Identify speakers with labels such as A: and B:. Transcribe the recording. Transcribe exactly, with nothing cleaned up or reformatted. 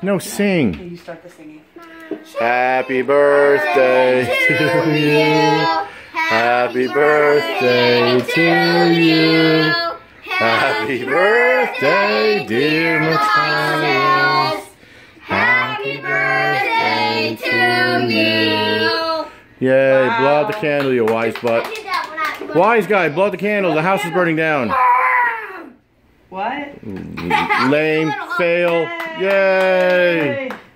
A: No, sing.
B: You start the singing.
A: Happy birthday to you. Happy birthday to you. Happy birthday, dear Mattias. Happy birthday to you. Yay, wow. Blow out the candle, you wise butt. Wise guy, blow out the candle. The house is burning down.
B: What?
A: Lame, fail. Yay. Yay.